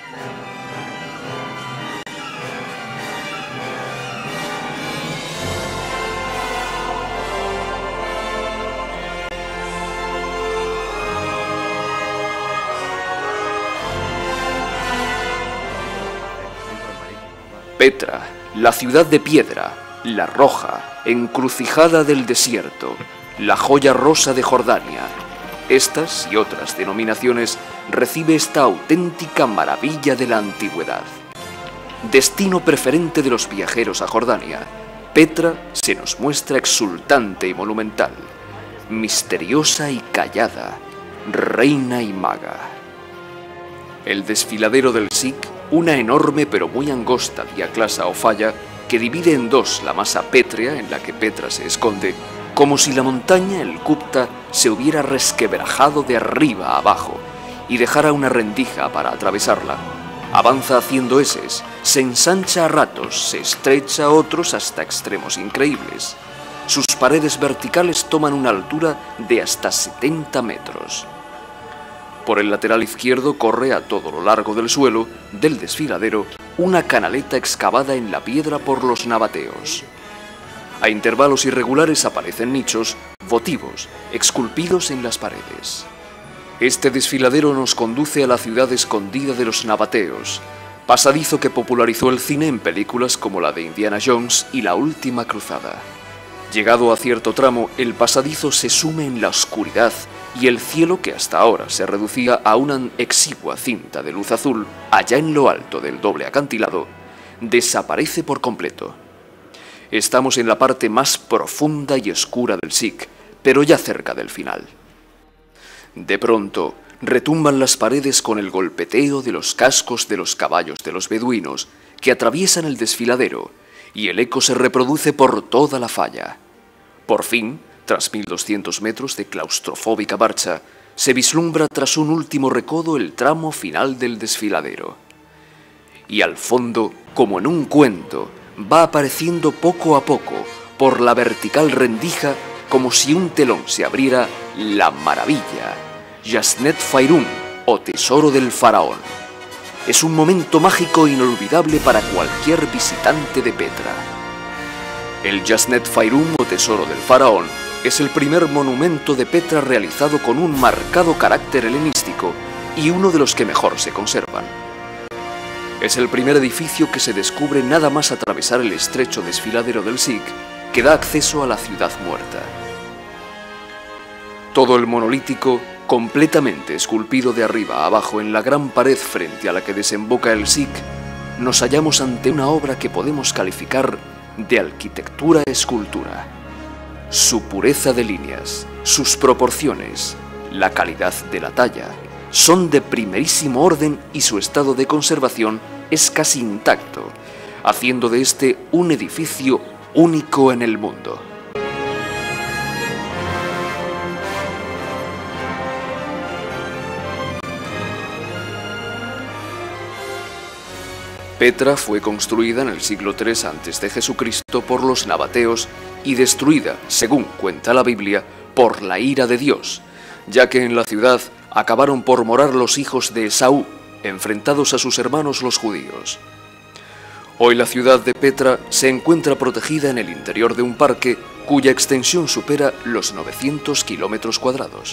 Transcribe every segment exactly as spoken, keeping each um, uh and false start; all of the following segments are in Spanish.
Petra, la ciudad de piedra, la roja, encrucijada del desierto, la joya rosa de Jordania. Estas y otras denominaciones recibe esta auténtica maravilla de la antigüedad. Destino preferente de los viajeros a Jordania, Petra se nos muestra exultante y monumental, misteriosa y callada, reina y maga. El desfiladero del Sikh, una enorme pero muy angosta diaclasa o falla que divide en dos la masa pétrea en la que Petra se esconde, como si la montaña, el Gupta, se hubiera resquebrajado de arriba a abajo y dejara una rendija para atravesarla. Avanza haciendo eses, se ensancha a ratos, se estrecha a otros hasta extremos increíbles. Sus paredes verticales toman una altura de hasta setenta metros. Por el lateral izquierdo corre a todo lo largo del suelo del desfiladero una canaleta excavada en la piedra por los nabateos. A intervalos irregulares aparecen nichos votivos, esculpidos en las paredes. Este desfiladero nos conduce a la ciudad escondida de los nabateos, pasadizo que popularizó el cine en películas como la de Indiana Jones y La Última Cruzada. Llegado a cierto tramo, el pasadizo se sume en la oscuridad y el cielo, que hasta ahora se reducía a una exigua cinta de luz azul allá en lo alto del doble acantilado, desaparece por completo. Estamos en la parte más profunda y oscura del Sikh, pero ya cerca del final. De pronto, retumban las paredes con el golpeteo de los cascos de los caballos de los beduinos que atraviesan el desfiladero, y el eco se reproduce por toda la falla. Por fin, tras mil doscientos metros de claustrofóbica marcha, se vislumbra tras un último recodo el tramo final del desfiladero. Y al fondo, como en un cuento, va apareciendo poco a poco, por la vertical rendija, como si un telón se abriera, la maravilla, Yasnet Fairún, o Tesoro del Faraón. Es un momento mágico e inolvidable para cualquier visitante de Petra. El Yasnet Fairún, o Tesoro del Faraón, es el primer monumento de Petra realizado con un marcado carácter helenístico y uno de los que mejor se conservan. Es el primer edificio que se descubre nada más atravesar el estrecho desfiladero del Sikh que da acceso a la ciudad muerta. Todo el monolítico, completamente esculpido de arriba a abajo en la gran pared frente a la que desemboca el Sikh, nos hallamos ante una obra que podemos calificar de arquitectura-escultura. Su pureza de líneas, sus proporciones, la calidad de la talla, son de primerísimo orden y su estado de conservación es casi intacto, haciendo de este un edificio único en el mundo. Petra fue construida en el siglo tercero antes de Jesucristo por los nabateos y destruida, según cuenta la Biblia, por la ira de Dios, ya que en la ciudad acabaron por morar los hijos de Esaú, enfrentados a sus hermanos los judíos. Hoy la ciudad de Petra se encuentra protegida en el interior de un parque cuya extensión supera los novecientos kilómetros cuadrados.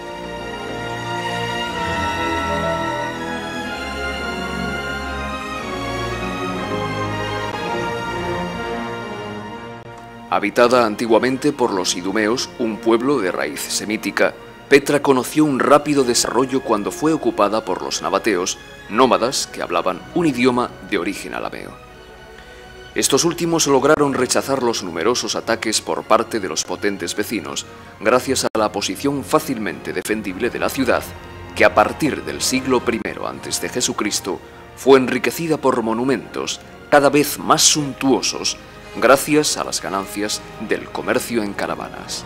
Habitada antiguamente por los idumeos, un pueblo de raíz semítica, Petra conoció un rápido desarrollo cuando fue ocupada por los nabateos, nómadas que hablaban un idioma de origen arameo. Estos últimos lograron rechazar los numerosos ataques por parte de los potentes vecinos, gracias a la posición fácilmente defendible de la ciudad, que a partir del siglo primero antes de Jesucristo fue enriquecida por monumentos cada vez más suntuosos, gracias a las ganancias del comercio en caravanas.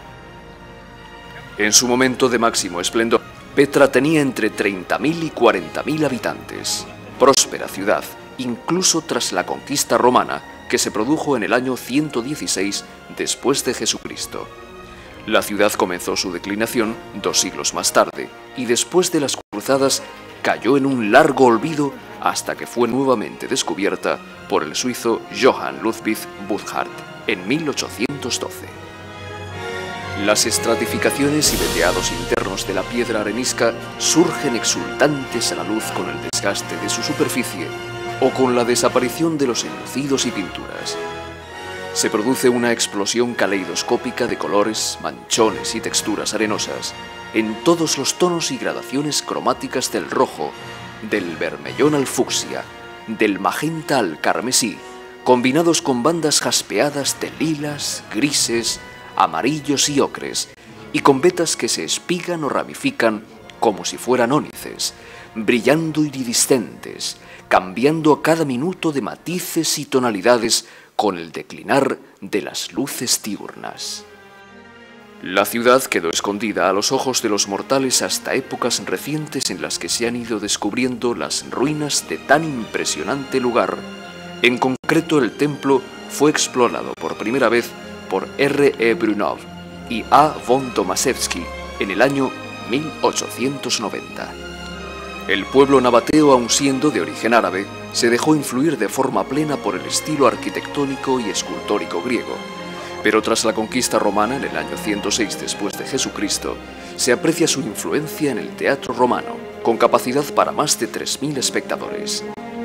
En su momento de máximo esplendor, Petra tenía entre treinta mil y cuarenta mil habitantes. Próspera ciudad, incluso tras la conquista romana, que se produjo en el año ciento dieciséis después de Jesucristo. La ciudad comenzó su declinación dos siglos más tarde, y después de las cruzadas cayó en un largo olvido hasta que fue nuevamente descubierta por el suizo Johann Ludwig Burckhardt en mil ochocientos doce. Las estratificaciones y veteados internos de la piedra arenisca surgen exultantes a la luz con el desgaste de su superficie o con la desaparición de los enlucidos y pinturas. Se produce una explosión caleidoscópica de colores, manchones y texturas arenosas en todos los tonos y gradaciones cromáticas del rojo, del bermellón al fucsia, del magenta al carmesí, combinados con bandas jaspeadas de lilas, grises, amarillos y ocres, y con vetas que se espigan o ramifican como si fueran ónices, brillando iridiscentes, cambiando a cada minuto de matices y tonalidades con el declinar de las luces diurnas. La ciudad quedó escondida a los ojos de los mortales hasta épocas recientes en las que se han ido descubriendo las ruinas de tan impresionante lugar. En concreto, el templo fue explorado por primera vez por R E Brunov y A von Tomaszewski en el año mil ochocientos noventa. El pueblo nabateo, aun siendo de origen árabe, se dejó influir de forma plena por el estilo arquitectónico y escultórico griego, pero tras la conquista romana en el año ciento seis después de Jesucristo, se aprecia su influencia en el teatro romano, con capacidad para más de tres mil espectadores.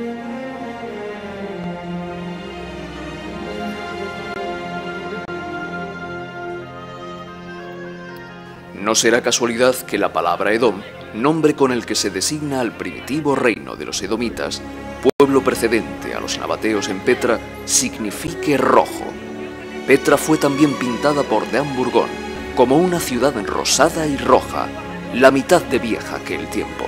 No será casualidad que la palabra Edom, nombre con el que se designa al primitivo reino de los edomitas, pueblo precedente a los nabateos en Petra, signifique rojo. Petra fue también pintada por de Hamburgón como una ciudad rosada y roja, la mitad de vieja que el tiempo.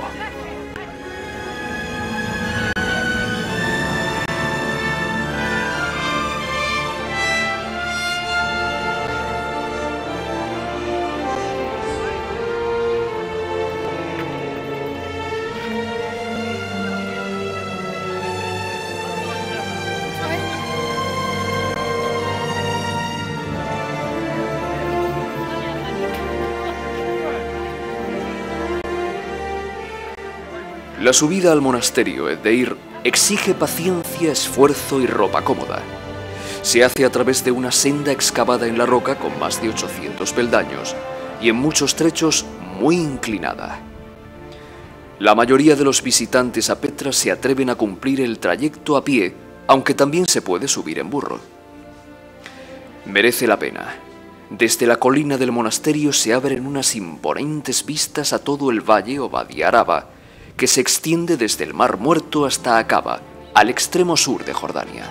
La subida al monasterio Eddeir exige paciencia, esfuerzo y ropa cómoda. Se hace a través de una senda excavada en la roca con más de ochocientos peldaños y en muchos trechos muy inclinada. La mayoría de los visitantes a Petra se atreven a cumplir el trayecto a pie, aunque también se puede subir en burro. Merece la pena. Desde la colina del monasterio se abren unas imponentes vistas a todo el valle o Wadi Araba, que se extiende desde el Mar Muerto hasta Acaba, al extremo sur de Jordania.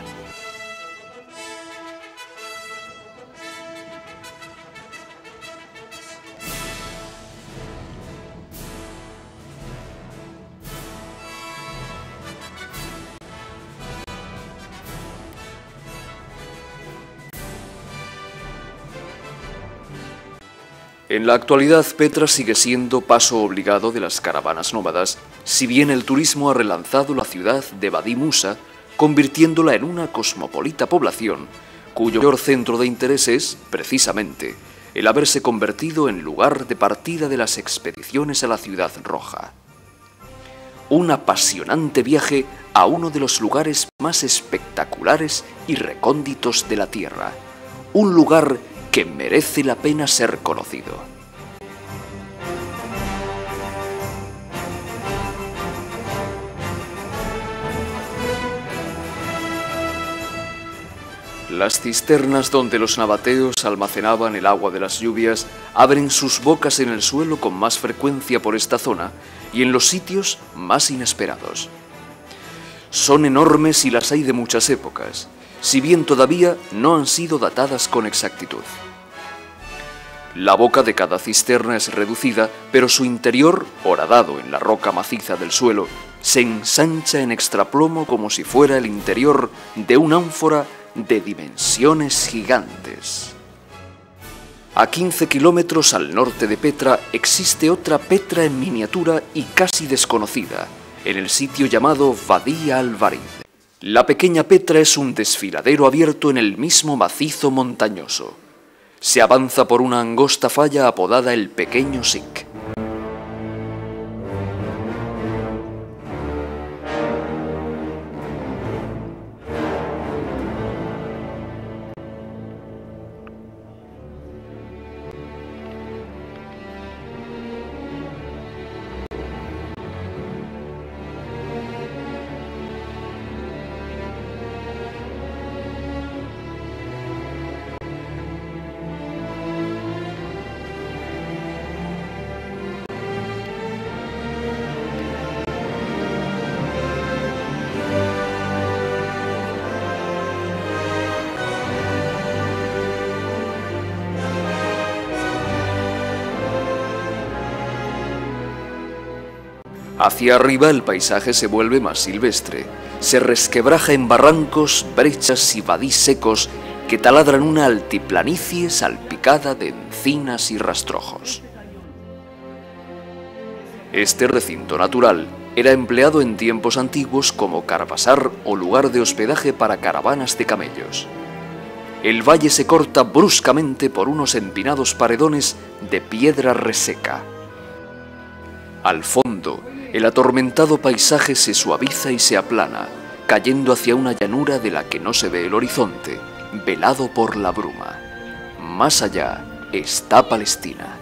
En la actualidad, Petra sigue siendo paso obligado de las caravanas nómadas, si bien el turismo ha relanzado la ciudad de Wadi Musa, convirtiéndola en una cosmopolita población, cuyo mayor centro de interés es, precisamente, el haberse convertido en lugar de partida de las expediciones a la Ciudad Roja. Un apasionante viaje a uno de los lugares más espectaculares y recónditos de la Tierra, un lugar que merece la pena ser conocido. Las cisternas donde los nabateos almacenaban el agua de las lluvias abren sus bocas en el suelo con más frecuencia por esta zona y en los sitios más inesperados. Son enormes y las hay de muchas épocas, si bien todavía no han sido datadas con exactitud. La boca de cada cisterna es reducida, pero su interior, horadado en la roca maciza del suelo, se ensancha en extraplomo como si fuera el interior de una ánfora de dimensiones gigantes. A quince kilómetros al norte de Petra existe otra Petra en miniatura y casi desconocida, en el sitio llamado Wadi al-Barid. La pequeña Petra es un desfiladero abierto en el mismo macizo montañoso. Se avanza por una angosta falla apodada el Pequeño Sik. Hacia arriba el paisaje se vuelve más silvestre, se resquebraja en barrancos, brechas y vadís secos que taladran una altiplanicie salpicada de encinas y rastrojos. Este recinto natural era empleado en tiempos antiguos como carvasar o lugar de hospedaje para caravanas de camellos. El valle se corta bruscamente por unos empinados paredones de piedra reseca. Al fondo, el atormentado paisaje se suaviza y se aplana, cayendo hacia una llanura de la que no se ve el horizonte, velado por la bruma. Más allá está Palestina.